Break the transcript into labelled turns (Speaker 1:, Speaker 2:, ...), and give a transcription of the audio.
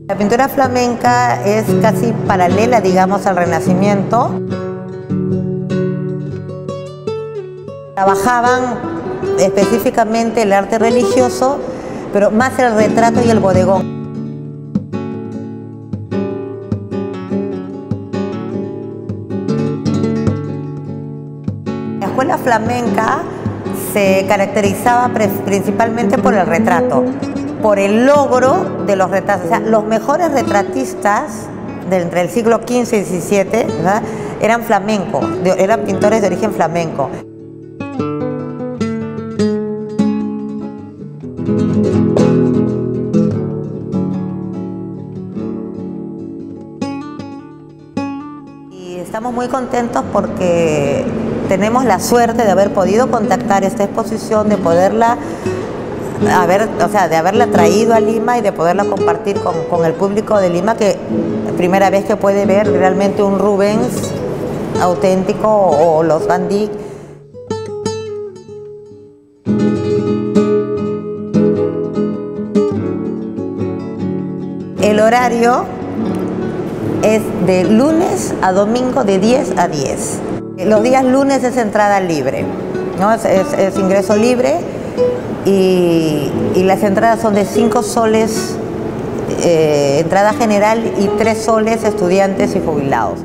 Speaker 1: La pintura flamenca es casi paralela, digamos, al Renacimiento. Trabajaban específicamente el arte religioso, pero más el retrato y el bodegón. La escuela flamenca se caracterizaba principalmente por el retrato, por el logro de los retratos. O sea, los mejores retratistas entre el siglo XV y XVII, ¿verdad?, eran flamencos, eran pintores de origen flamenco. Y estamos muy contentos porque tenemos la suerte de haber podido contactar esta exposición, de poderla de haberla traído a Lima y de poderla compartir con el público de Lima, que primera vez que puede ver realmente un Rubens auténtico o los Van Dyck. El horario es de lunes a domingo de 10 a 10. Los días lunes es entrada libre, ¿no? Es ingreso libre y las entradas son de 5 soles entrada general y 3 soles estudiantes y jubilados.